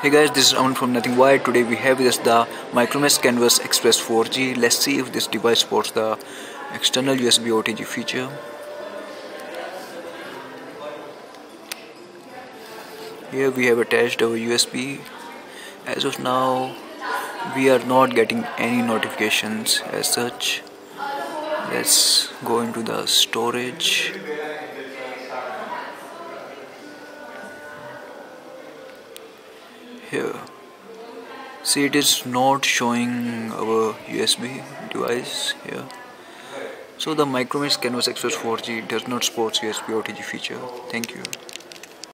Hey guys, this is Aman from Nothing Wired. Today we have with us the Micromax Canvas Express 4G. Let's see if this device supports the external USB OTG feature. Here we have attached our USB. As of now, we are not getting any notifications as such. Let's go into the storage. Here, see, it is not showing our USB device here. So the Micromax Canvas Express 4G does not support USB OTG feature. Thank you.